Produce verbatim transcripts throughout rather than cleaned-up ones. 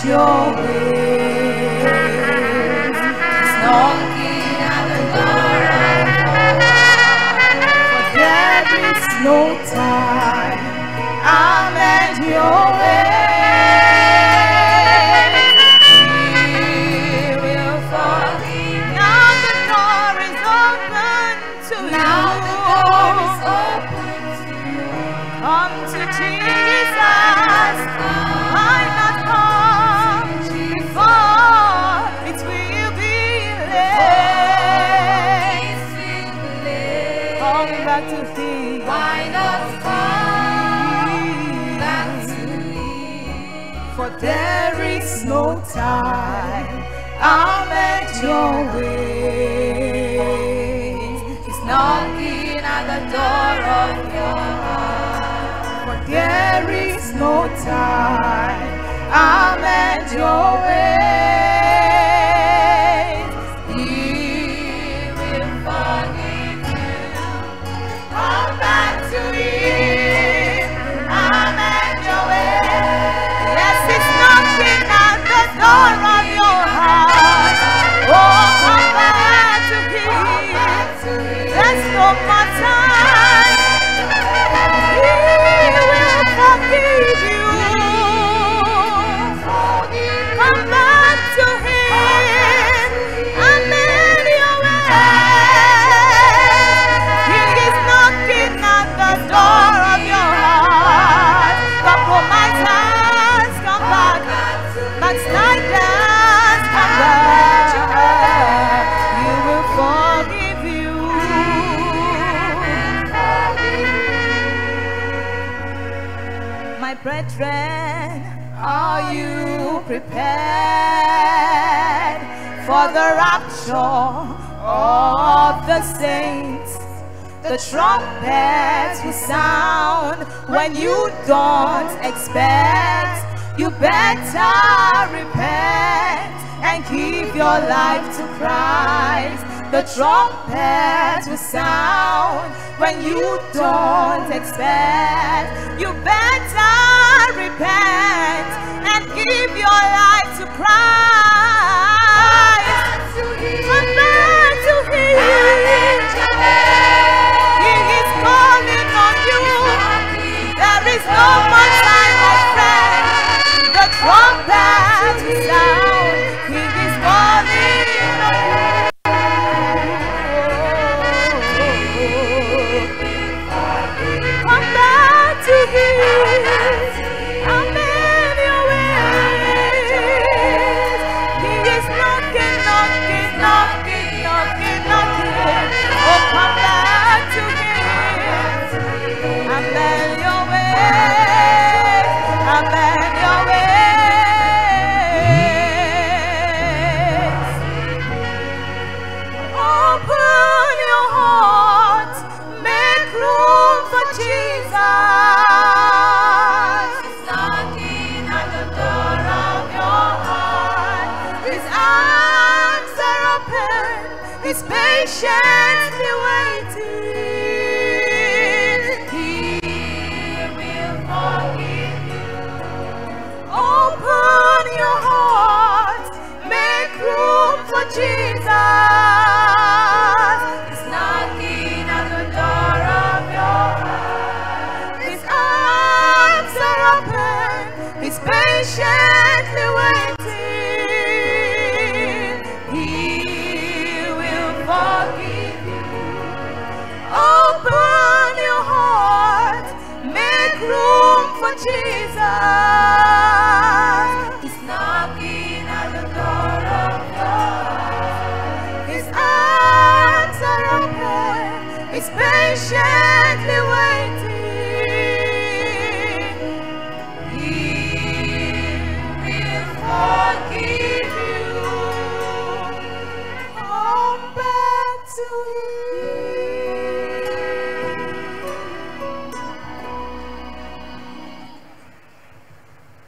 your ways. He's knocking at the door of your heart. For there is no time. I'll mend your ways. He will forgive. Now the door is open to you. Now the door is open to you. Come to Jesus. Why not come before it will be late? Come back to Him. Why not come back to Him? For there is no time. I'll mend your ways. He's knocking at the door of your heart. For there is no time. I'll mend your ways. He will forgive you. Come back to Him. I'll mend your ways. Yes, He's knocking at the door of your heart. Oh, come back to Him. There's no more time. He will forgive you. Come back to Him and mend your ways. He is knocking at the door of your heart. Compromisers, come back. Backsliders, come back. He will forgive you. My brethren, are you prepared for the rapture of the saints? The trumpets will sound when you don't expect. You better repent and give your life to Christ. The trumpets will sound when you don't expect. You better repent and give your life to Christ. Come back to Him. He is calling on you. There is no more time, my friend. The trumpet will sound. He is calling on you. Come back to Him. Amen, your ways. He is knocking, knocking, knocking, knocking, knocking. Oh, come back to Him. Amen, your ways. Amen, your ways. Open your heart. Make room for Jesus. He's knocking at the door of your heart. His arms are open. He's patiently waiting. He will forgive you. Open your heart. Make room for Jesus. He's knocking at the door of your heart. His arms are open. He's patiently waiting. He will forgive you. Open your heart. Make room for Jesus. He's knocking at the door of your heart. His arms are open. He's patiently waiting. He will forgive you. Come back to Him.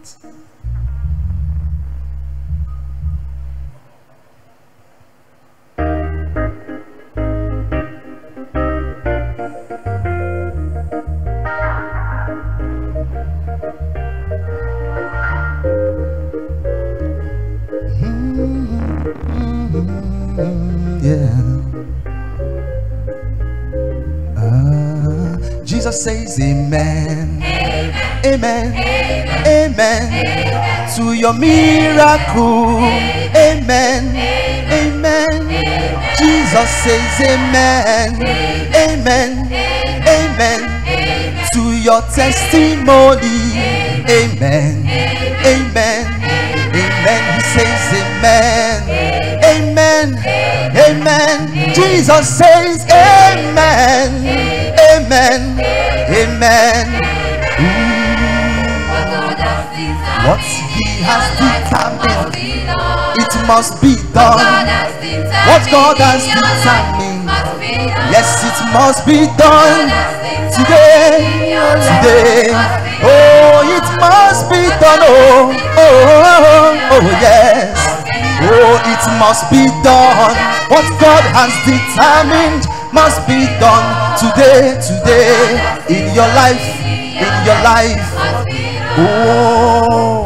Jesus says amen. Amen. Amen. Amen. Amen. Amen. To your miracle. Amen. Amen. Amen. Amen. Jesus says amen. Amen. Amen. Amen. Amen. To your testimony. Amen. Amen. Amen. He says amen. Amen. Amen. Jesus says amen. Amen. Amen. What he has determined, it must be done. What God has determined, yes, it must be done. Today, today, oh, it must be done. Oh, oh, oh, yes. Oh, it must be done. What God has determined must be done today, today, in your life, in your life. Oh,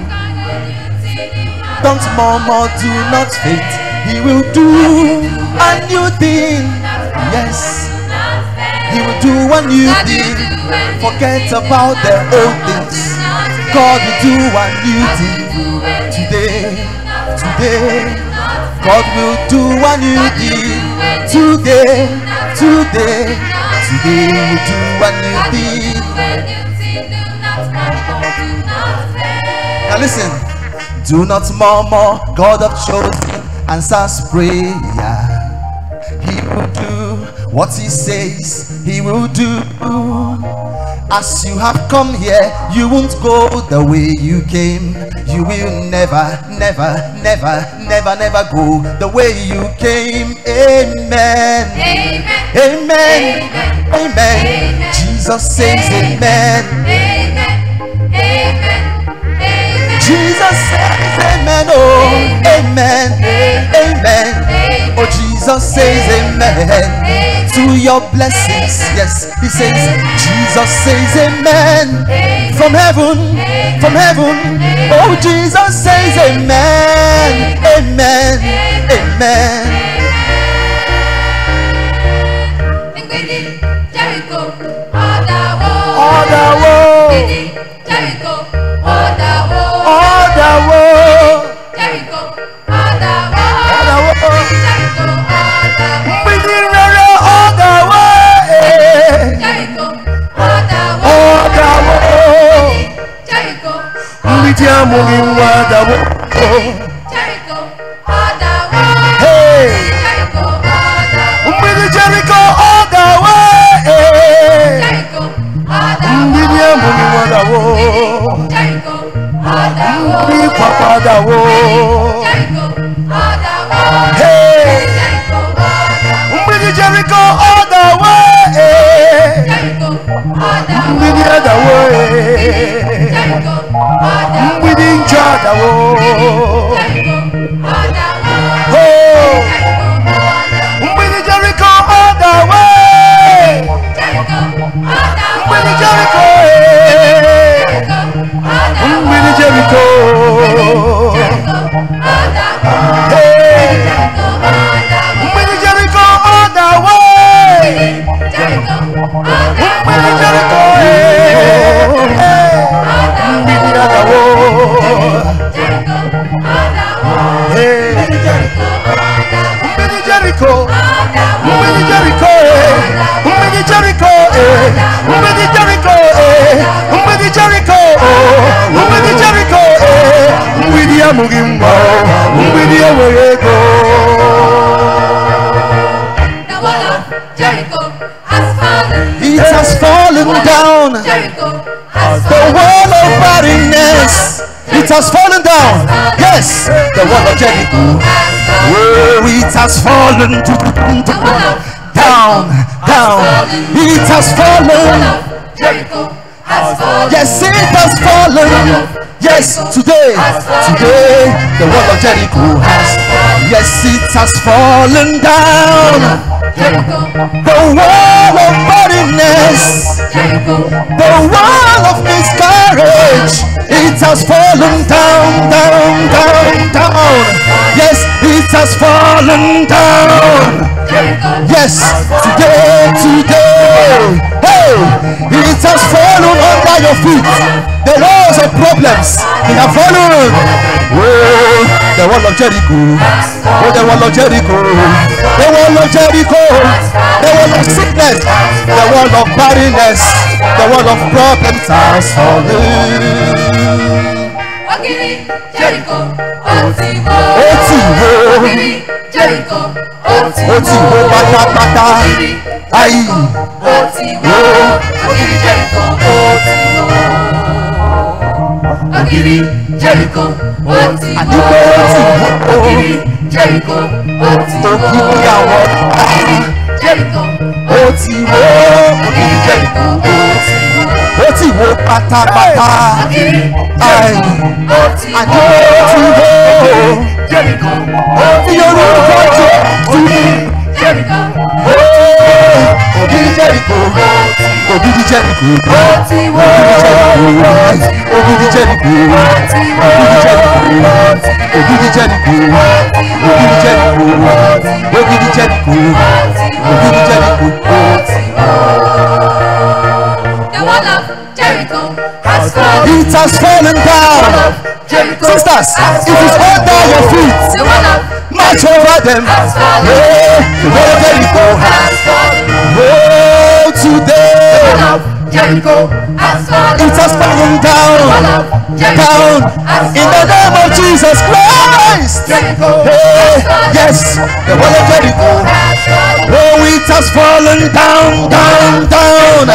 don't murmur, do not faint. He will do a new thing. Yes, he will do a new thing. Forget about the old things. God will do a new thing today, today. God will do a new thing today, today, today. Will do a new thing. Now listen, do not murmur. God of chosen answers prayer. He will do what he says he will do. As you have come here, you won't go the way you came. You will never, never, never, never, never go the way you came. Amen. Amen. Amen. Amen. Amen. Amen. Jesus says amen. Amen. Amen. Amen. Jesus says amen. Oh, amen. Amen. Amen. Oh, Jesus says amen to your blessings. Yes, he says, Jesus says amen from heaven, from heaven. Oh, Jesus says amen. Amen. Amen. All the world, Jericho, all the world, all the world, Jericho, all the world, all the world, Jericho, all the world, we need all the world, Jericho, all the world, all the world, Jericho, we need moving all the world, Jericho, all the world, hey, Jericho, all the world, we need Jericho, all the world, Jericho. Mbidi muni wada wo, mbidi papa da wo, hey, mbidi Jericho all the way, mbidi da wo, mbidi nja da wo, oh, mbidi Jericho all the way. Mbidi Jericho, Mbidi Jericho, hey, Mbidi Jericho all the way, Mbidi Jericho, hey, Mbidi Jericho, hey, Mbidi Jericho, Mbidi Jericho, Mbidi Jericho, Mbidi Jericho, Mbidi Jericho, Mbidi Jericho, Mbidi Amugimbo, Mbidi Awego. The wall of Jericho has fallen. It has fallen down. Jericho has the wall of barrenness. It has fallen down. Yes, the wall of Jericho. Oh, it has fallen down, down. It has fallen. Jericho has fallen. Yes, it has fallen. Yes, today, today, the wall of Jericho has, yes, it has fallen down. The wall of barrenness, the wall of miscarriage, it has fallen down, down, down, down. Yes, it has fallen down. Yes, today, today, hey, it has fallen under your feet. The walls of problems, they have fallen. Oh, the wall of Jericho, oh, the wall of Jericho, the wall of Jericho, the wall of sickness, the wall of barrenness, the wall of problems has fallen. Jericho, Jericho, Otiwo bata bata, ayi. Agiri Jericho, Adiwo Jericho, Okiki awo, Jericho, Otiwo, Agiri Jericho, Otiwo bata bata, ayi. Adiwo Jericho, Yorùbá jẹ Jericho, Ogidi Jericho, Ogidi Jericho, Otiwo, Ogidi Jericho, Ogidi Jericho, Ogidi Jericho, Ogidi Jericho, Ogidi Jericho, Ogidi Jericho. The wall of Jericho has fallen. It has fallen down. Sisters, it is under your feet. The wall of March over them. Hey, the wall of Jericho has fallen. Oh, today. Jericho has fallen. It has fallen down, down, in the name of Jesus Christ. Hey, yes, the wall of Jericho. Oh, it has fallen down, down, down.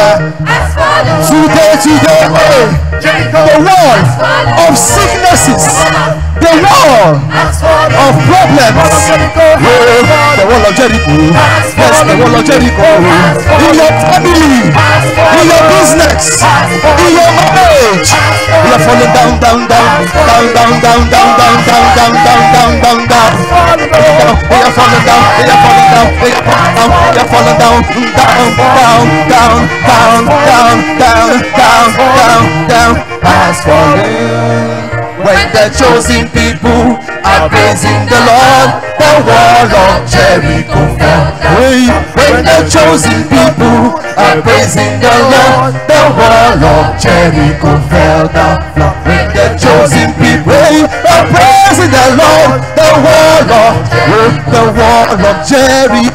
Today, today, the wall of sicknesses, the wall of problems. Oh, the wall of Jericho. Yes, the wall of Jericho. In your family, in your business, in your marriage, we are falling down, down, down, down, down, down, down, down, down, down, down, down, down, down. We are falling down, we are falling down, we are falling down, we are falling down, down, down, down, down, down, down, down, down, has fallen. When the chosen people are praising the Lord, the wall of Jericho fell. When the chosen people are praising the Lord, the wall of Jericho fell down. When the chosen people are praising the Lord, the wall of the wall of Jericho,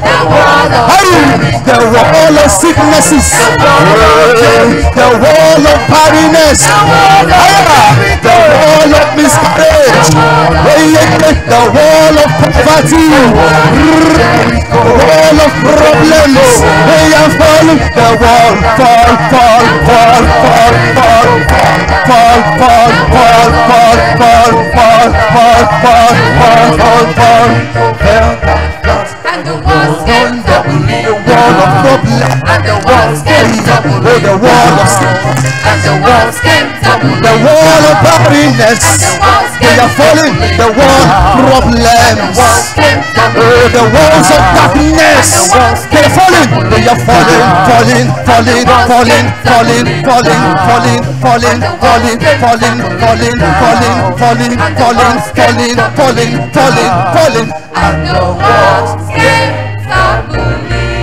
the wall of sicknesses, the wall of barrenness, the wall of miscarriage, the wall of poverty, the wall of problems. They are falling. The wall, fall, fall, fall, fall, fall, fall, fall, fall, fall, fall, fall, fall, fall, fall, fall, fall, fall. And the walls came down. The wall of problems. And the walls came down. Oh, the wall of sickness. And the walls came down. The wall of barrenness. They are falling. The wall problems. Oh, the walls of darkness. They are falling. They are falling, falling, falling, falling, falling, falling, falling, falling, falling, falling, falling, falling, falling, falling, falling, falling, falling, falling. And the walls came down.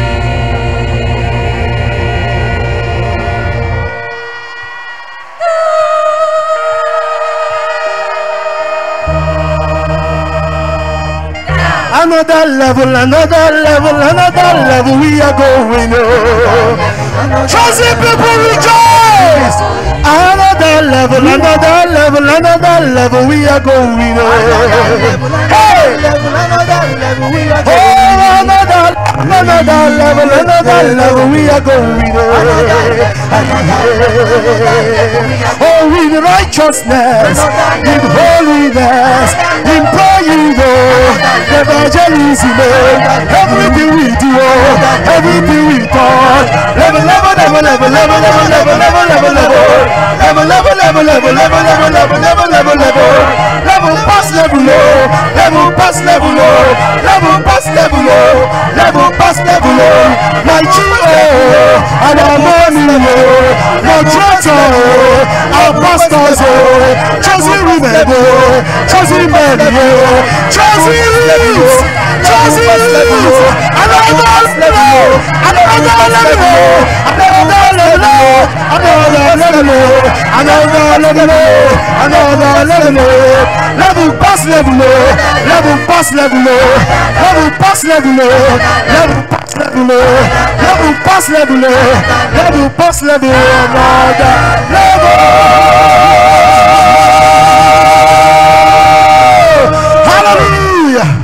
Another level, another level, another level we are going on. Chosen people rejoice. Another level, another level, another level we are going on. Hey! Oh, another, another level, another level we are going on. Oh, in righteousness, in holiness, in praying, oh, evangelism, everything we do, everything we thought, level, level, level, level, level, level, level, level, level, level, level, level, level, level, level, level, level, past level, my G O, and our money, no traitor, our pastors, chosen women, chosen men, chosen youths, chosen youths, another level, another level, another level, another level, another level, another level, level past level, level past level, level past level, level past level, level past level, level past level, another level. Hallelujah.